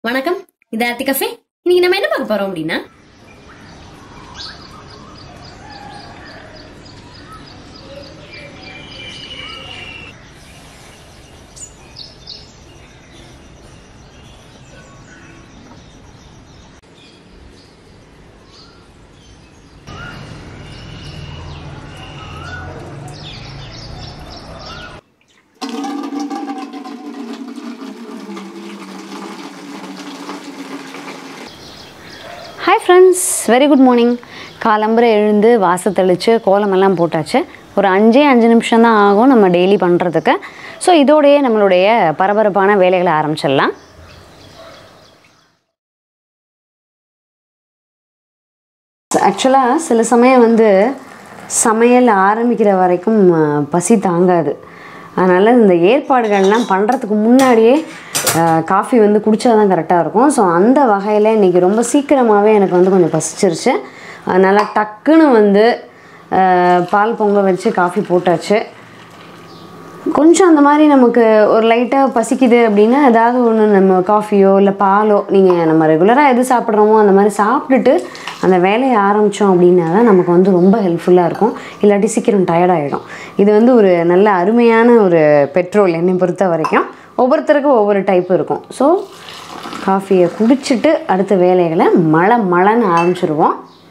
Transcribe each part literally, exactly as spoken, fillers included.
வணக்கம், இது ஆர்த்தி கஃபே. இன்னைக்கு நம்ம என்ன பார்க்க போறோம் அப்படின்னா, hi friends, very good morning. காலம்பரை எழுந்து வாசல் தெளித்து கோலமெல்லாம் போட்டாச்சு. ஒரு அஞ்சே அஞ்சு நிமிஷம் தான் ஆகும் நம்ம டெய்லி பண்ணுறதுக்கு. ஸோ இதோடையே நம்மளுடைய பரபரப்பான வேலைகளை ஆரம்பிச்சிடலாம். ஆக்சுவலாக சில சமயம் வந்து சமையல் ஆரம்பிக்கிற வரைக்கும் பசி தாங்காது. அதனால் இந்த ஏற்பாடுகள்லாம் பண்ணுறதுக்கு முன்னாடியே காஃபி வந்து குடித்தா தான் கரெக்டாக இருக்கும். ஸோ அந்த வகையில் இன்றைக்கி ரொம்ப சீக்கிரமாகவே எனக்கு வந்து கொஞ்சம் பசிச்சிருச்சு. அதனால் டக்குன்னு வந்து பால் பொங்க வச்சு காஃபி போட்டாச்சு. கொஞ்சம் அந்த மாதிரி நமக்கு ஒரு லைட்டாக பசிக்குது அப்படின்னா ஏதாவது ஒன்று நம்ம காஃபியோ இல்லை பாலோ, நீங்கள் நம்ம ரெகுலராக எது சாப்பிட்றோமோ அந்த மாதிரி சாப்பிட்டுட்டு அந்த வேலையை ஆரம்பித்தோம் அப்படின்னா தான் நமக்கு வந்து ரொம்ப ஹெல்ப்ஃபுல்லாக இருக்கும். இல்லாட்டி சீக்கிரம் டயர்டாகிடும். இது வந்து ஒரு நல்ல அருமையான ஒரு பெட்ரோல் என்னை பொறுத்த வரைக்கும். ஒவ்வொருத்தருக்கும் ஒவ்வொரு டைப் இருக்கும். ஸோ காஃபியை குடிச்சிட்டு அடுத்த வேலைகளை மழை மழைன்னு ஆரம்பிச்சிருவோம்.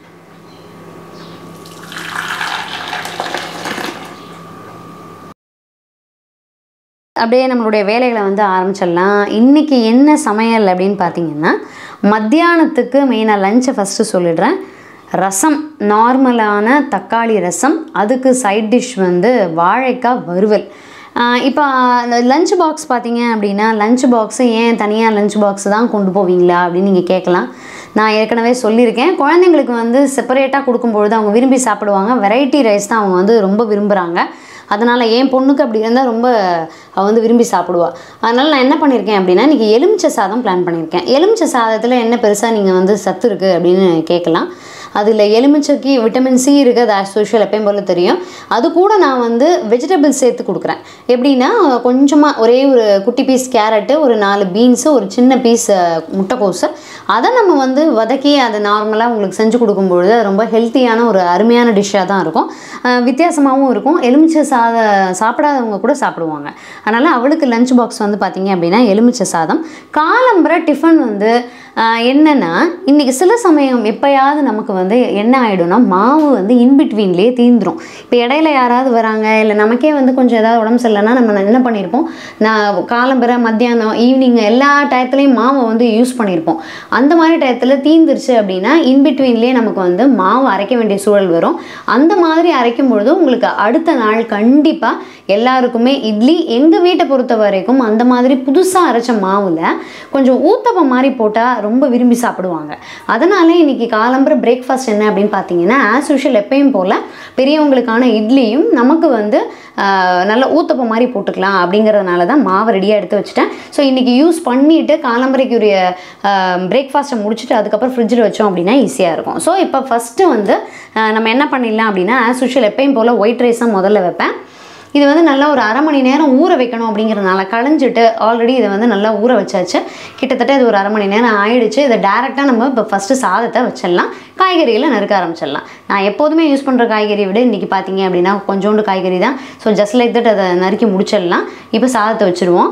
அப்படியே நம்மளுடைய வேலைகளை வந்து ஆரம்பிச்சிடலாம். இன்றைக்கி என்ன சமையல் அப்படின்னு பார்த்தீங்கன்னா, மத்தியானத்துக்கு மெயினாக லஞ்சை ஃபஸ்ட்டு சொல்லிடுறேன். ரசம், நார்மலான தக்காளி ரசம், அதுக்கு சைட் டிஷ் வந்து வாழைக்காய் வறுவல். இப்போ அந்த லஞ்ச் பாக்ஸ் பார்த்தீங்க அப்படின்னா, லஞ்ச் பாக்ஸு ஏன் தனியாக லஞ்ச் பாக்ஸ் தான் கொண்டு போவீங்களா அப்படின்னு நீங்கள் கேட்கலாம். நான் ஏற்கனவே சொல்லியிருக்கேன், குழந்தைங்களுக்கு வந்து செப்பரேட்டாக கொடுக்கும்பொழுது அவங்க விரும்பி சாப்பிடுவாங்க. வெரைட்டி ரைஸ் தான் அவங்க வந்து ரொம்ப விரும்புகிறாங்க. அதனால் என் பொண்ணுக்கு அப்படி இருந்தால் ரொம்ப அவள் வந்து விரும்பி சாப்பிடுவாள். அதனால் நான் என்ன பண்ணியிருக்கேன் அப்படின்னா, இன்றைக்கி எலுமிச்சை சாதம் பிளான் பண்ணியிருக்கேன். எலுமிச்சை சாதத்தில் என்ன பெருசாக நீங்கள் வந்து சத்து இருக்குது அப்படின்னு கேட்கலாம். அதில் எலுமிச்சைக்கு விட்டமின் சி இருக்குது, ஆஸ் யூஷுவல் எப்பயும் போல் தெரியும். அது கூட நான் வந்து வெஜிடபிள்ஸ் சேர்த்து கொடுக்குறேன். எப்படின்னா, கொஞ்சமாக ஒரே ஒரு குட்டி பீஸ் கேரட்டு, ஒரு நாலு பீன்ஸு, ஒரு சின்ன பீஸ் முட்டைக்கோஸு, அதை நம்ம வந்து வதக்கி அதை நார்மலாக உங்களுக்கு செஞ்சு கொடுக்கும்பொழுது ரொம்ப ஹெல்த்தியான ஒரு அருமையான டிஷ்ஷாக தான் இருக்கும். வித்தியாசமாகவும் இருக்கும். எலுமிச்சை சாத சாப்பிடாதவங்க கூட சாப்பிடுவாங்க. அதனால் அவளுக்கு லஞ்ச் பாக்ஸ் வந்து பார்த்திங்க அப்படின்னா எலுமிச்சை சாதம். காலம்பரை டிஃபன் வந்து என்னென்னா, இன்றைக்கி சில சமயம் எப்போயாவது நமக்கு வந்து என்ன ஆகிடும்னா, மாவு வந்து இன்பிட்வீன்லேயே தீந்துடும். இப்போ இடையில யாராவது வராங்க, இல்லை நமக்கே வந்து கொஞ்சம் ஏதாவது உடம்பு சரியில்லைன்னா நம்ம என்ன பண்ணியிருப்போம், நான் காலம்பரை மத்தியானம் ஈவினிங் எல்லா டயத்துலேயும் மாவை வந்து யூஸ் பண்ணியிருப்போம். அந்த மாதிரி டயத்தில் தீந்துருச்சு அப்படின்னா இன்பிட்வீன்லேயே நமக்கு வந்து மாவு அரைக்க வேண்டிய சூழல் வரும். அந்த மாதிரி அரைக்கும் பொழுது உங்களுக்கு அடுத்த நாள் கண்டிப்பாக எல்லாருக்குமே இட்லி, எங்கள் வீட்டை பொறுத்த வரைக்கும் அந்த மாதிரி புதுசாக அரைச்ச மாவில் கொஞ்சம் ஊத்தப்பம் மாதிரி போட்டால் ரொம்ப விரும்பி சாப்பிடுவாங்க. அதனால இன்றைக்கி காலம்பரை பிரேக்ஃபாஸ்ட் என்ன அப்படின்னு பார்த்தீங்கன்னா, ஆஸ் யூஷுவல் எப்பயும் போல் பெரியவங்களுக்கான இட்லியும் நமக்கு வந்து நல்ல ஊத்தப்பம் மாதிரி போட்டுக்கலாம் அப்படிங்கிறதுனால தான் மாவை ரெடியாக எடுத்து வச்சுட்டேன். ஸோ இன்றைக்கி யூஸ் பண்ணிவிட்டு காலம்பரைக்குரிய பிரேக்ஃபாஸ்ட்டை முடிச்சுட்டு அதுக்கப்புறம் ஃப்ரிட்ஜில் வச்சோம் அப்படின்னா ஈஸியாக இருக்கும். ஸோ இப்போ ஃபஸ்ட்டு வந்து நம்ம என்ன பண்ணிடலாம் அப்படின்னா, ஆஸ் யூஷுவல் எப்பயும் போல் ஒயிட் ரைஸ் தான் முதல்ல வைப்பேன். இது வந்து நல்லா ஒரு அரை மணி நேரம் ஊற வைக்கணும் அப்படிங்கிறதுனால களைஞ்சிட்டு ஆல்ரெடி இதை வந்து நல்லா ஊற வச்சாச்சு. கிட்டத்தட்ட இது ஒரு அரை மணி நேரம் ஆயிடுச்சு. இதை டேரெக்டாக நம்ம இப்போ ஃபஸ்ட்டு சாதத்தை வச்சிடலாம். காய்கறிகளை நறுக்க ஆரம்பிச்சிடலாம். நான் எப்போதுமே யூஸ் பண்ணுற காய்கறியை விட இன்றைக்கி பார்த்தீங்க அப்படின்னா கொஞ்சோண்டு காய்கறி தான். ஸோ ஜஸ்ட் லைக் தட் அதை நறுக்கி முடிச்சிடலாம். இப்போ சாதத்தை வச்சுருவோம்.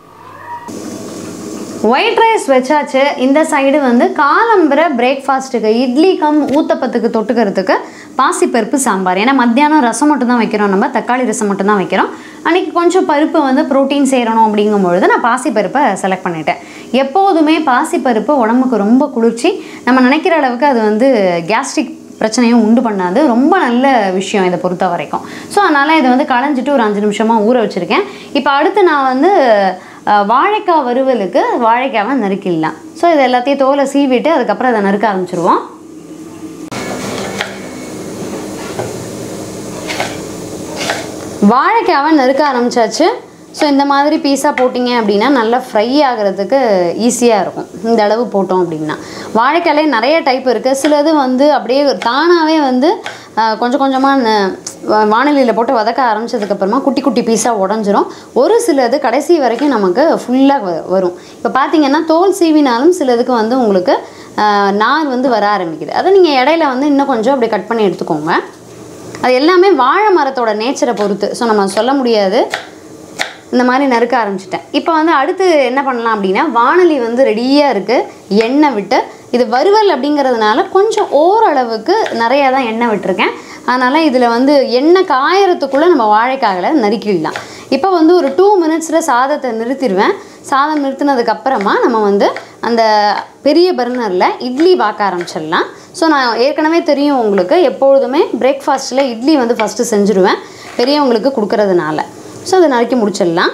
ஒயிட் ரைஸ் வச்சாச்சு. இந்த சைடு வந்து காலம்பரை பிரேக்ஃபாஸ்ட்டுக்கு இட்லி கம் ஊத்தப்பத்துக்கு தொட்டுக்கிறதுக்கு பாசிப்பருப்பு சாம்பார். ஏன்னா மத்தியானம் ரசம் மட்டும் தான் வைக்கிறோம், நம்ம தக்காளி ரசம் மட்டும் தான் வைக்கிறோம். அன்றைக்கி கொஞ்சம் பருப்பு வந்து ப்ரோட்டீன் சேரணும் அப்படிங்கும்பொழுது நான் பாசிப்பருப்பை செலக்ட் பண்ணிட்டேன். எப்போதுமே பாசிப்பருப்பு உடம்புக்கு ரொம்ப குளிர்ச்சி. நம்ம நினைக்கிற அளவுக்கு அது வந்து கேஸ்ட்ரிக் பிரச்சனையும் உண்டு பண்ணாது. ரொம்ப நல்ல விஷயம் இதை பொறுத்த வரைக்கும். ஸோ அதனால் இதை வந்து களைஞ்சிட்டு ஒரு அஞ்சு நிமிஷமாக ஊற வச்சுருக்கேன். இப்போ அடுத்து நான் வந்து வாழைக்காய் வறுவலுக்கு வாழைக்காவை நறுக்கிடலாம். ஸோ இது எல்லாத்தையும் தோலை சீவிட்டு அதுக்கப்புறம் அதை நறுக்க ஆரம்பிச்சிருவோம். வாழைக்காவை நறுக்க ஆரம்பித்தாச்சு. ஸோ இந்த மாதிரி பீஸாக போட்டிங்க அப்படின்னா நல்லா ஃப்ரை ஆகிறதுக்கு ஈஸியாக இருக்கும். இந்த அளவு போட்டோம் அப்படின்னா வாழைக்காயிலே நிறைய டைப் இருக்குது. சிலது வந்து அப்படியே தானாகவே வந்து கொஞ்சம் கொஞ்சமாக வானிலையில் போட்டு வதக்க ஆரம்பித்ததுக்கப்புறமா குட்டி குட்டி பீஸாக உடஞ்சிரும். ஒரு சிலது கடைசி வரைக்கும் நமக்கு ஃபுல்லாக வரும். இப்போ பார்த்தீங்கன்னா தோல் சீவினாலும் சிலதுக்கு வந்து உங்களுக்கு நார் வந்து வர ஆரம்பிக்குது. அதை நீங்கள் இடையில வந்து இன்னும் கொஞ்சம் அப்படி கட் பண்ணி எடுத்துக்கோங்க. அது எல்லாமே வாழை மரத்தோட நேச்சரை பொறுத்து. ஸோ நம்ம சொல்ல முடியாது. இந்த மாதிரி நறுக்க ஆரம்பிச்சிட்டேன். இப்போ வந்து அடுத்து என்ன பண்ணலாம் அப்படின்னா, வானொலி வந்து ரெடியாக இருக்குது. எண்ணெய் விட்டு இது வறுவல் அப்படிங்கிறதுனால கொஞ்சம் ஓரளவுக்கு நிறையா தான் எண்ணெய் விட்டுருக்கேன். அதனால் இதில் வந்து எண்ணெய் காயறதுக்குள்ளே நம்ம வாழைக்காய்களை நறுக்கிடலாம். இப்போ வந்து ஒரு டூ மினிட்ஸில் சாதத்தை நிறுத்திடுவேன். சாதம் நிறுத்தினதுக்கப்புறமா நம்ம வந்து அந்த பெரிய பர்னரில் இட்லி வாக்க ஆரம்பிச்சிடலாம். ஸோ நான் ஏற்கனவே தெரியும் உங்களுக்கு, எப்பொழுதுமே பிரேக்ஃபாஸ்ட்டில் இட்லி வந்து ஃபஸ்ட்டு செஞ்சுருவேன் பெரியவங்களுக்கு கொடுக்கறதுனால. ஸோ அதை நறுக்கி முடிச்சிடலாம்.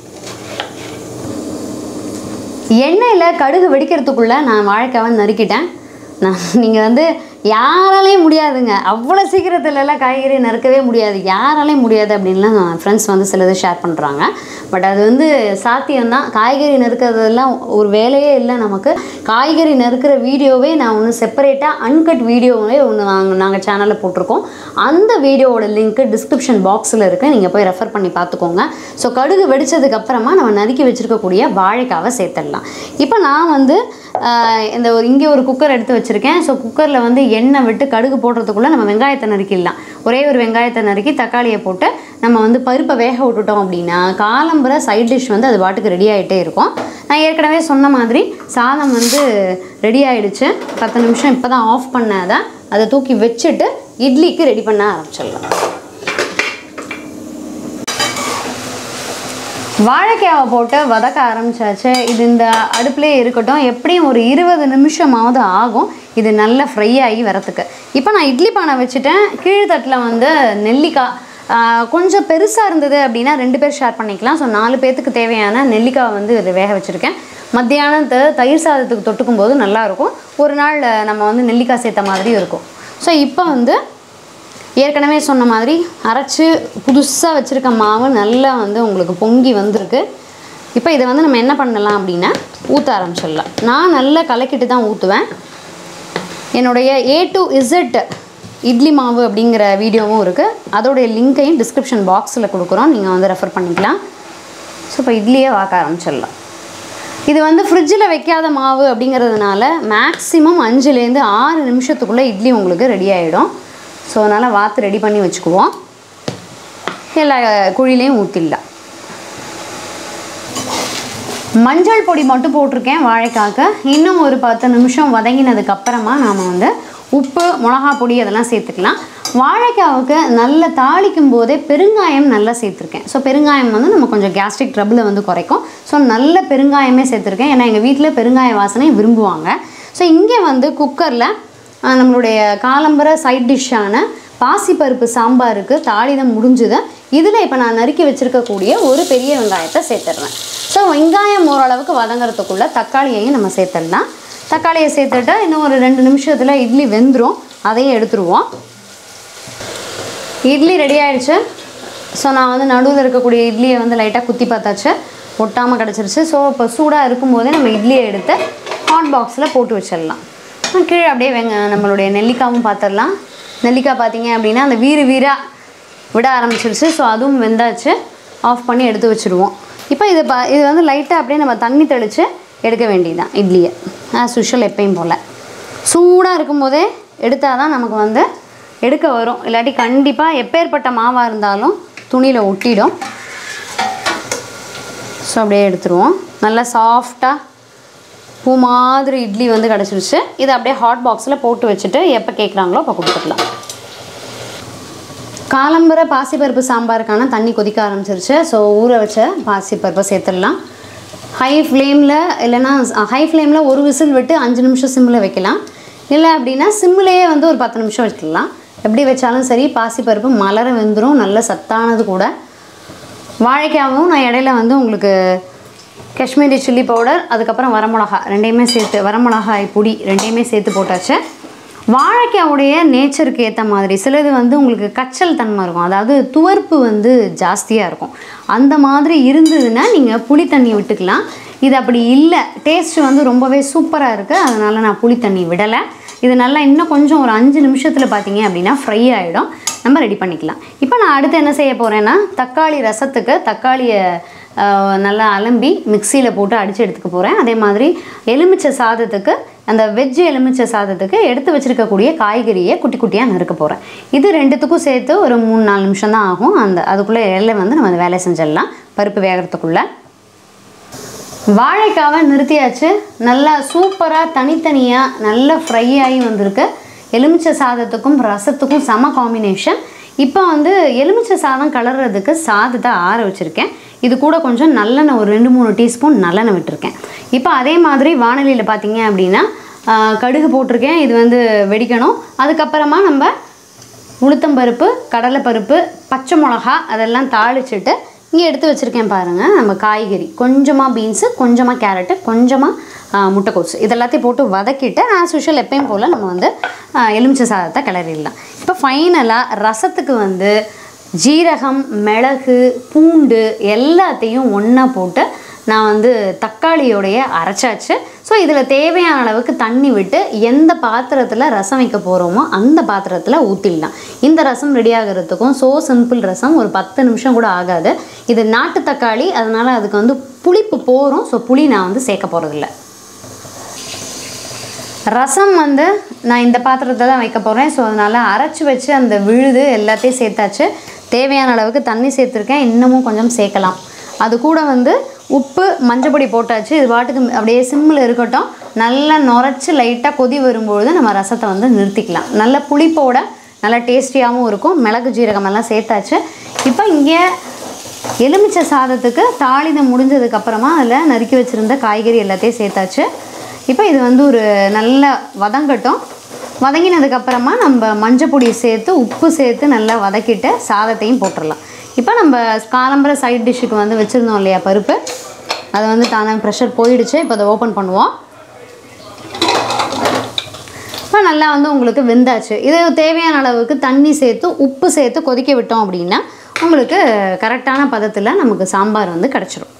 எண்ணெயில் கடுகு வெடிக்கிறதுக்குள்ளே நான் வாழைக்காவை நறுக்கிட்டேன். நான் நீங்கள் வந்து யாராலையும் முடியாதுங்க, அவ்வளோ சீக்கிரத்துலலாம் காய்கறி நறுக்கவே முடியாது, யாராலையும் முடியாது அப்படின்லாம் ஃப்ரெண்ட்ஸ் வந்து சிலது ஷேர் பண்ணுறாங்க. பட் அது வந்து சாத்தியம்தான். காய்கறி நறுக்கிறதுலாம் ஒரு வேலையே இல்லை நமக்கு. காய்கறி நறுக்கிற வீடியோவே நான் ஒன்று செப்பரேட்டாக அன்கட் வீடியோவே ஒன்று நாங்கள் நாங்கள் சேனலில் போட்டிருக்கோம். அந்த வீடியோவோட லிங்க்கு டிஸ்கிரிப்ஷன் பாக்ஸில் இருக்குது, நீங்கள் போய் ரெஃபர் பண்ணி பார்த்துக்கோங்க. ஸோ கடுகு வெடித்ததுக்கப்புறமா நம்ம நறுக்கி வச்சுருக்கக்கூடிய வாழைக்காவை சேர்த்துடலாம். இப்போ நான் வந்து இந்த ஒரு இங்கே ஒரு குக்கர் எடுத்து வச்சுருக்கேன். ஸோ குக்கரில் வந்து எண்ணெய் விட்டு கடுகு போடுறதுக்குள்ளே நம்ம வெங்காயத்தை நறுக்கிடலாம். ஒரே ஒரு வெங்காயத்தை நறுக்கி தக்காளியை போட்டு நம்ம வந்து பருப்பை வேக விட்டுட்டோம் அப்படின்னா காலம்புற சைட் டிஷ் வந்து அது பாட்டுக்கு ரெடி ஆகிட்டே இருக்கும். நான் ஏற்கனவே சொன்ன மாதிரி சாதம் வந்து ரெடி ஆகிடுச்சு. பத்து நிமிஷம் இப்போ தான் ஆஃப் பண்ணாதான் அதை தூக்கி வச்சுட்டு இட்லிக்கு ரெடி பண்ண ஆரம்பிச்சிடலாம். வாழைக்காவை போட்டு வதக்க ஆரம்பித்தாச்சு. இது இந்த அடுப்புலேயே இருக்கட்டும். எப்படியும் ஒரு இருபது நிமிஷமாவது ஆகும் இது நல்லா ஃப்ரை ஆகி வரத்துக்கு. இப்போ நான் இட்லி பானை வச்சுட்டேன். கீழ்த்தட்டில் வந்து நெல்லிக்காய் கொஞ்சம் பெருசாக இருந்தது அப்படின்னா ரெண்டு பேர் ஷேர் பண்ணிக்கலாம். ஸோ நாலு பேர்த்துக்கு தேவையான நெல்லிக்காய் வந்து இது வேக வச்சுருக்கேன். மத்தியானத்தை தயிர் சாதத்துக்கு தொட்டுக்கும் போது நல்லாயிருக்கும். ஒரு நாள் நம்ம வந்து நெல்லிக்காய் சேர்த்த மாதிரியும் இருக்கும். ஸோ இப்போ வந்து ஏற்கனவே சொன்ன மாதிரி அரைச்சி புதுசாக வச்சுருக்க மாவு நல்லா வந்து உங்களுக்கு பொங்கி வந்திருக்கு. இப்போ இதை வந்து நம்ம என்ன பண்ணலாம் அப்படின்னா ஊற்ற ஆரம்பிச்சிடலாம். நான் நல்லா கலக்கிட்டு தான் ஊற்றுவேன். என்னுடைய ஏ டு இசட் இட்லி மாவு அப்படிங்கிற வீடியோவும் இருக்குது. அதோடைய லிங்க்கையும் டிஸ்கிரிப்ஷன் பாக்ஸில் கொடுக்குறோம், நீங்கள் வந்து ரெஃபர் பண்ணிக்கலாம். ஸோ இப்போ இட்லியே வாக்க ஆரம்பிச்சிடலாம். இது வந்து ஃப்ரிட்ஜில் வைக்காத மாவு அப்படிங்கிறதுனால மேக்ஸிமம் அஞ்சுலேருந்து ஆறு நிமிஷத்துக்குள்ளே இட்லி உங்களுக்கு ரெடி ஆகிடும். ஸோ அதனால் வாத்து ரெடி பண்ணி வச்சுக்குவோம். எல்லா குழிலையும் ஊற்றிடலாம். மஞ்சள் பொடி மட்டும் போட்டிருக்கேன் வாழைக்காய்க்கு. இன்னும் ஒரு பத்து நிமிஷம் வதங்கினதுக்கப்புறமா நாம் வந்து உப்பு மிளகா பொடி அதெல்லாம் சேர்த்துக்கலாம். வாழைக்காவுக்கு நல்லா தாளிக்கும் போதே பெருங்காயம் நல்லா சேர்த்துருக்கேன். ஸோ பெருங்காயம் வந்து நம்ம கொஞ்சம் கேஸ்ட்ரிக் ட்ரபிளை வந்து குறைக்கும். ஸோ நல்ல பெருங்காயமே சேர்த்துருக்கேன். ஏன்னா எங்கள் வீட்டில் பெருங்காய வாசனை விரும்புவாங்க. ஸோ இங்கே வந்து குக்கரில் நம்மளுடைய காலம்பர சைட் டிஷ்ஷான பாசிப்பருப்பு சாம்பாருக்கு தாளிதம் முடிஞ்சுது. இதில் இப்போ நான் நறுக்கி வச்சுருக்கக்கூடிய ஒரு பெரிய வெங்காயத்தை சேர்த்துடுறேன். ஸோ வெங்காயம் ஓரளவுக்கு வதங்கிறதுக்குள்ளே தக்காளியையும் நம்ம சேர்த்துடலாம். தக்காளியை சேர்த்துட்டு இன்னும் ஒரு ரெண்டு நிமிஷத்தில் இட்லி வெந்துடும். அதையும் எடுத்துருவோம். இட்லி ரெடி ஆகிடுச்சு. ஸோ நான் வந்து நடுவில் இருக்கக்கூடிய இட்லியை வந்து லைட்டாக குத்தி பார்த்தாச்சு, ஒட்டாமல் கிடச்சிருச்சு. ஸோ இப்போ சூடாக இருக்கும்போதே நம்ம இட்லியை எடுத்து ஹாட் பாக்ஸில் போட்டு வச்சிடலாம். கீழே அப்படியே வெங்க நம்மளுடைய நெல்லிக்காவும் பார்த்துடலாம். நெல்லிக்காய் பார்த்தீங்க அப்படின்னா அந்த வீறு வீராக விட ஆரம்பிச்சிருச்சு. ஸோ அதுவும் வெந்தாச்சு. ஆஃப் பண்ணி எடுத்து வச்சுருவோம். இப்போ இது பா இது வந்து லைட்டாக அப்படியே நம்ம தண்ணி தெளித்து எடுக்க வேண்டியதுதான் இட்லியை. ஆஸ் யூஷுவல் எப்பயும் போல் சூடாக இருக்கும்போதே எடுத்தால் தான் நமக்கு வந்து எடுக்க வரும். இல்லாட்டி கண்டிப்பாக எப்பேற்பட்ட மாவாக இருந்தாலும் துணியில் ஒட்டிடும். ஸோ அப்படியே எடுத்துருவோம். நல்லா சாஃப்டாக பூ மாதிரி இட்லி வந்து கிடச்சிருச்சு. இதை அப்படியே ஹாட் பாக்ஸில் போட்டு வச்சுட்டு எப்போ கேட்குறாங்களோ அப்போ கொடுத்துக்கலாம். காலம்பர பாசிப்பருப்பு சாம்பாருக்கான தண்ணி கொதிக்க ஆரம்பிச்சிருச்சு. ஸோ ஊற வச்ச பாசிப்பருப்பை சேர்த்துடலாம். ஹை ஃப்ளேமில் இல்லைன்னா ஹை ஃப்ளேமில் ஒரு விசில் விட்டு அஞ்சு நிமிஷம் சிம்மில் வைக்கலாம். இல்லை அப்படின்னா சிம்மிலேயே வந்து ஒரு பத்து நிமிஷம் வச்சுக்கலாம். எப்படி வச்சாலும் சரி பாசிப்பருப்பு மலர வெந்துடும். நல்ல சத்தானது கூட. வாழைக்காவும் நான் இடையில வந்து உங்களுக்கு காஷ்மீரி சில்லி பவுடர் அதுக்கப்புறம் வரமிளகா ரெண்டையுமே சேர்த்து வரமிளகாய் பொடி ரெண்டையுமே சேர்த்து போட்டாச்சு. வாழைக்காவுடைய நேச்சருக்கு ஏற்ற மாதிரி சிலது வந்து உங்களுக்கு கச்சல் தன்மை இருக்கும், அதாவது துவர்ப்பு வந்து ஜாஸ்தியாக இருக்கும். அந்த மாதிரி இருந்ததுன்னா நீங்கள் புளி தண்ணி விட்டுக்கலாம். இது அப்படி இல்லை, டேஸ்ட்டு வந்து ரொம்பவே சூப்பராக இருக்குது. அதனால் நான் புளி தண்ணி விடலை. இது நல்லா இன்னும் கொஞ்சம் ஒரு அஞ்சு நிமிஷத்தில் பார்த்தீங்க அப்படின்னா ஃப்ரை ஆகிடும். நம்ம ரெடி பண்ணிக்கலாம். இப்போ நான் அடுத்து என்ன செய்ய போகிறேன்னா, தக்காளி ரசத்துக்கு தக்காளியை நல்லா அலம்பி மிக்சியில் போட்டு அடித்து எடுத்துக்க போகிறேன். அதே மாதிரி எலுமிச்சை சாதத்துக்கு, அந்த வெஜ்ஜு எலுமிச்சை சாதத்துக்கு எடுத்து வச்சுருக்கக்கூடிய காய்கறியை குட்டி குட்டியாக நறுக்க போகிறேன். இது ரெண்டுத்துக்கும் சேர்த்து ஒரு மூணு நாலு நிமிஷம் தான் ஆகும். அந்த அதுக்குள்ளே எல்லாம் வந்து நம்ம அந்த வேலை செஞ்சிடலாம் பருப்பு வேகிறதுக்குள்ளே. வாழைக்காவை நிறுத்தியாச்சு. நல்லா சூப்பராக தனித்தனியாக நல்லா ஃப்ரை ஆகி வந்திருக்கு. எலுமிச்சை சாதத்துக்கும் ரசத்துக்கும் செம காம்பினேஷன். இப்போ வந்து எலுமிச்சை சாதம் கலர்றதுக்கு சாதத்தை ஆற வச்சுருக்கேன். இது கூட கொஞ்சம் நல்லெண்ணெய் ஒரு ரெண்டு மூணு டீஸ்பூன் நல்லெண்ணெய் விட்டுருக்கேன். இப்போ அதே மாதிரி வானலியில் பார்த்தீங்க அப்படின்னா கடுகு போட்டிருக்கேன். இது வந்து வெடிக்கணும். அதுக்கப்புறமா நம்ம உளுத்தம்பருப்பு, கடலைப்பருப்பு, பச்சை மிளகா அதெல்லாம் தாளிச்சுட்டு இங்கே எடுத்து வச்சுருக்கேன் பாருங்கள். நம்ம காய்கறி கொஞ்சமாக பீன்ஸு, கொஞ்சமாக கேரட்டு, கொஞ்சமாக முட்டைக்கோசு இதெல்லாத்தையும் போட்டு வதக்கிட்டு ஆஸ் யூஷுவல் எப்பயும் போல் நம்ம வந்து எலுமிச்சை சாதத்தை கிளறிடலாம். இப்போ ஃபைனலாக ரசத்துக்கு வந்து ஜீரகம், மிளகு, பூண்டு எல்லாத்தையும் ஒன்றா போட்டு நான் வந்து தக்காளியோடைய அரைச்சாச்சு. ஸோ இதில் தேவையான அளவுக்கு தண்ணி விட்டு எந்த பாத்திரத்தில் ரசம் வைக்க போகிறோமோ அந்த பாத்திரத்தில் ஊற்றிடலாம். இந்த ரசம் ரெடி ஆகிறதுக்கும் ஸோ சிம்பிள் ரசம், ஒரு பத்து நிமிஷம் கூட ஆகாது. இது நாட்டு தக்காளி, அதனால் அதுக்கு வந்து புளிப்பு போகிறோம். ஸோ புளி நான் வந்து சேர்க்க போகிறதில்ல. ரசம் வந்து நான் இந்த பாத்திரத்தை தான் வைக்க போகிறேன். ஸோ அதனால் அரைச்சி வச்சு அந்த விழுது எல்லாத்தையும் சேர்த்தாச்சு. தேவையான அளவுக்கு தண்ணி சேர்த்துருக்கேன். இன்னமும் கொஞ்சம் சேர்க்கலாம். அது கூட வந்து உப்பு, மஞ்சப்பொடி போட்டாச்சு. இது பாட்டுக்கு அப்படியே சிம்மில் இருக்கட்டும். நல்லா நுரைச்சி லைட்டாக கொதி வரும்பொழுது நம்ம ரசத்தை வந்து நிறுத்திக்கலாம். நல்ல புளிப்போட நல்லா டேஸ்டியாகவும் இருக்கும். மிளகு ஜீரகமெல்லாம் சேர்த்தாச்சு. இப்போ இங்கே எலுமிச்சை சாதத்துக்கு தாளிதம் முடிஞ்சதுக்கப்புறமா அதில் நறுக்கி வச்சுருந்த காய்கறி எல்லாத்தையும் சேர்த்தாச்சு. இப்போ இது வந்து ஒரு நல்ல வதங்கட்டும். வதங்கினதுக்கப்புறமா நம்ம மஞ்சப்பொடி சேர்த்து உப்பு சேர்த்து நல்லா வதக்கிட்டு சாதத்தையும் போட்டுடலாம். இப்போ நம்ம காலம்பர சைட் டிஷ்ஷுக்கு வந்து வச்சுருந்தோம் இல்லையா பருப்பு, அதை வந்து தானே ப்ரெஷர் போயிடுச்சு. இப்போ அதை ஓப்பன் பண்ணுவோம். இப்போ நல்லா வந்து உங்களுக்கு வெந்தாச்சு. இது தேவையான அளவுக்கு தண்ணி சேர்த்து உப்பு சேர்த்து கொதிக்க விட்டோம் அப்படின்னா உங்களுக்கு கரெக்டான பதத்தில் நமக்கு சாம்பார் வந்து கிடச்சிரும்.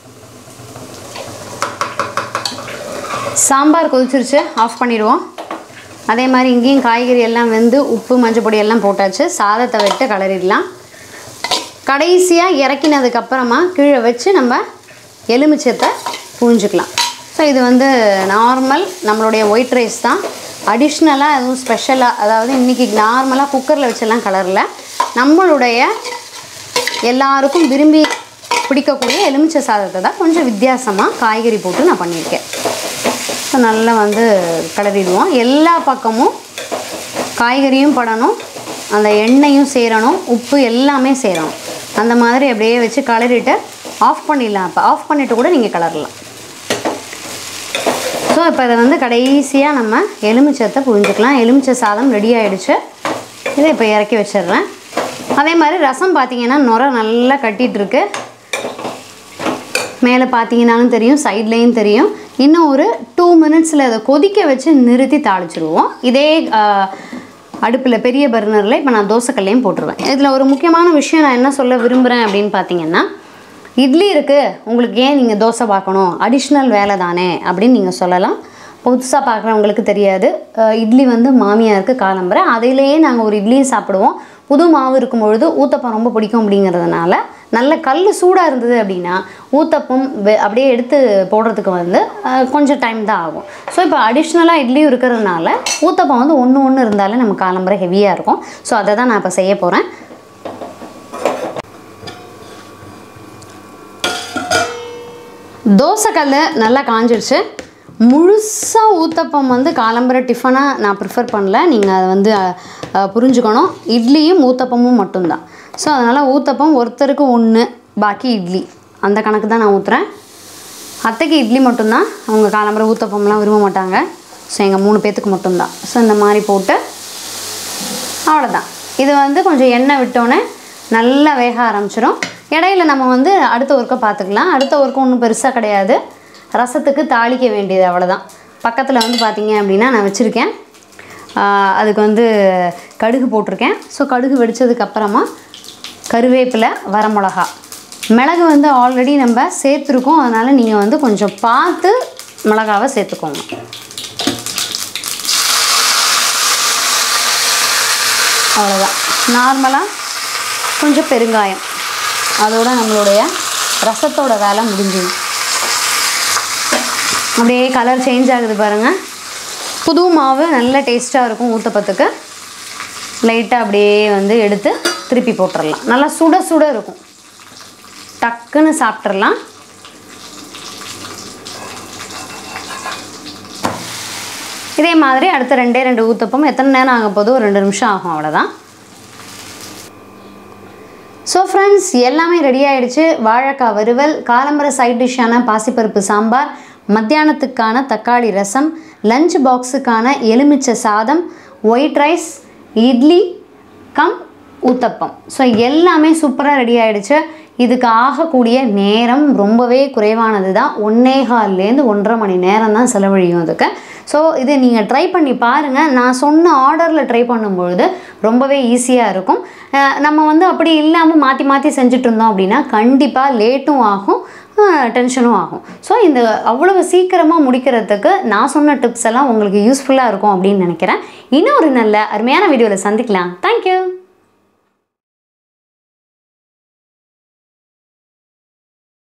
சாம்பார் கொதிச்சிருச்சு, ஆஃப் பண்ணிடுவோம். அதே மாதிரி இங்கேயும் காய்கறி எல்லாம் வெந்து உப்பு மஞ்சள் பொடி எல்லாம் போட்டாச்சு. சாதத்தை விட்டு கலரிடலாம். கடைசியாக இறக்கினதுக்கப்புறமா கீழே வச்சு நம்ம எலுமிச்சத்தை புழிஞ்சிக்கலாம். ஸோ இது வந்து நார்மல் நம்மளுடைய ஒயிட் ரைஸ் தான். அடிஷ்னலாக எதுவும் ஸ்பெஷலாக, அதாவது இன்றைக்கி நார்மலாக குக்கரில் வச்செல்லாம் கலரில் நம்மளுடைய எல்லாருக்கும் விரும்பி பிடிக்கக்கூடிய எலுமிச்சை சாதத்தை தான் கொஞ்சம் வித்தியாசமாக காய்கறி போட்டு நான் பண்ணியிருக்கேன். ஸோ நல்லா வந்து கிளறிடுவோம். எல்லா பக்கமும் காய்கறியும் படணும், அந்த எண்ணெயும் சேரணும், உப்பு எல்லாமே சேரணும். அந்த மாதிரி அப்படியே வச்சு கிளறிட்டு ஆஃப் பண்ணிடலாம். இப்போ ஆஃப் பண்ணிவிட்டு கூட நீங்கள் கிளறலாம். ஸோ இப்போ இதை வந்து கடைசியாக நம்ம எலுமிச்சத்தை புழிஞ்சிக்கலாம். எலுமிச்சை சாதம் ரெடி ஆகிடுச்சு. இதை இப்போ இறக்கி வச்சிடுறேன். அதே மாதிரி ரசம் பார்த்திங்கன்னா நுரை நல்லா கட்டிகிட்ருக்கு. மேலே பார்த்தீங்கன்னாலும் தெரியும், சைட்லேயும் தெரியும். இன்னும் ஒரு டூ மினிட்ஸில் அதை கொதிக்க வச்சு நிறுத்தி தாளிச்சிடுவோம். இதே அடுப்பில் பெரிய பர்னரில் இப்போ நான் தோசைக்கல்லையும் போட்டுருவேன். இதில் ஒரு முக்கியமான விஷயம் நான் என்ன சொல்ல விரும்புகிறேன் அப்படின்னு பார்த்தீங்கன்னா, இட்லி இருக்குது, உங்களுக்கு ஏன் நீங்கள் தோசை பார்க்கணும், அடிஷ்னல் வேலை தானே அப்படின்னு நீங்கள் சொல்லலாம். புதுசாக பார்க்குறவங்களுக்கு தெரியாது. இட்லி வந்து மாமியாருக்கு காலம்பரை, அதிலேயே நாங்கள் ஒரு இட்லியும் சாப்பிடுவோம். புது மாவு இருக்கும் பொழுது ஊத்தப்பம் ரொம்ப பிடிக்கும் அப்படிங்கிறதுனால நல்ல கல் சூடாக இருந்தது அப்படின்னா ஊத்தப்பம் அப்படியே எடுத்து போடுறதுக்கு வந்து கொஞ்சம் டைம் தான் ஆகும். ஸோ இப்போ அடிஷ்னலாக இட்லியும் இருக்கிறதுனால ஊத்தப்பம் வந்து ஒன்று ஒன்று இருந்தாலே நம்ம காலம்பரை ஹெவியாக இருக்கும். ஸோ அதை தான் நான் இப்போ செய்ய போகிறேன். தோசைக்கல் நல்லா காஞ்சிடுச்சு. முழுசாக ஊத்தப்பம் வந்து காலம்பரை டிஃபனாக நான் ப்ரிஃபர் பண்ணல. நீங்கள் அதை வந்து புரிஞ்சுக்கணும். இட்லியும் ஊத்தப்பமும் மட்டும்தான். ஸோ அதனால் ஊத்தப்பம் ஒருத்தருக்கு ஒன்று, பாக்கி இட்லி அந்த கணக்கு தான் நான் ஊற்றுறேன். அத்தைக்கு இட்லி மட்டும்தான், அவங்க காலம்பரை ஊத்தப்பம்லாம் விரும்ப மாட்டாங்க. ஸோ எங்கள் மூணு பேர்த்துக்கு மட்டும்தான். ஸோ இந்த மாதிரி போட்டு அவ்வளோதான். இது வந்து கொஞ்சம் எண்ணெய் விட்டோன்னே நல்லா வேக ஆரம்பிச்சிடும். இடையில நம்ம வந்து அடுத்த ஒர்க்கை பார்த்துக்கலாம். அடுத்த ஒர்க்கு ஒன்றும் பெருசாக கிடையாது. ரசத்துக்கு தாளிக்க வேண்டியது அவ்வளோதான். பக்கத்தில் வந்து பார்த்திங்க அப்படின்னா நான் வச்சுருக்கேன். அதுக்கு வந்து கடுகு போட்டிருக்கேன். ஸோ கடுகு வெடித்ததுக்கப்புறமா கருவேப்பிலை, வரமிளகா, மிளகு வந்து ஆல்ரெடி நம்ம சேர்த்துருக்கோம். அதனால் நீங்கள் வந்து கொஞ்சம் பார்த்து மிளகாவை சேர்த்துக்கோங்க. அவ்வளோதான். நார்மலாக கொஞ்சம் பெருங்காயம், அதோட நம்மளுடைய ரசத்தோட வேலை முடிஞ்சுது. அப்படியே கலர் சேஞ்ச் ஆகுது பாருங்கள். புது மாவு நல்ல டேஸ்ட்டாக இருக்கும் ஊத்தப்பத்துக்கு. லைட்டாக அப்படியே வந்து எடுத்து திருப்பி போட்டுடலாம். நல்லா சுட சுட இருக்கும், டக்குன்னு சாப்பிட்றலாம். இதே மாதிரி அடுத்த ரெண்டே ரெண்டு ஊத்தப்பம். எத்தனை நேரம் ஆக போதும்? ஒரு ரெண்டு நிமிஷம் ஆகும், அவ்வளோதான். ஸோ ஃப்ரெண்ட்ஸ், எல்லாமே ரெடி ஆகிடுச்சு. வாழைக்காய் வறுவல், காலம்பர சைட் டிஷ்ஷான பாசிப்பருப்பு சாம்பார், மத்தியானத்துக்கான தக்காளி ரசம், லஞ்ச் பாக்ஸுக்கான எலுமிச்சை சாதம், ஒயிட் ரைஸ், இட்லி கம் ஊத்தப்பம். ஸோ எல்லாமே சூப்பராக ரெடி ஆகிடுச்சு. இதுக்கு ஆகக்கூடிய நேரம் ரொம்பவே குறைவானது தான். ஒன்னே கால்லேருந்து ஒன்றரை மணி நேரம் தான் செலவழியும் அதுக்கு. ஸோ இது நீங்கள் ட்ரை பண்ணி பாருங்கள். நான் சொன்ன ஆர்டரில் ட்ரை பண்ணும்பொழுது ரொம்பவே ஈஸியாக இருக்கும். நம்ம வந்து அப்படி இல்லாமல் மாற்றி மாற்றி செஞ்சுட்டு இருந்தோம் அப்படின்னா கண்டிப்பாக லேட்டும் ஆகும், டென்ஷனும் ஆகும். ஸோ இந்த அவ்வளவு சீக்கிரமாக முடிக்கிறதுக்கு நான் சொன்ன டிப்ஸ் எல்லாம் உங்களுக்கு யூஸ்ஃபுல்லாக இருக்கும் அப்படின்னு நினைக்கிறேன். இன்னும் ஒரு நல்ல அருமையான வீடியோவில் சந்திக்கலாம். தேங்க்யூ.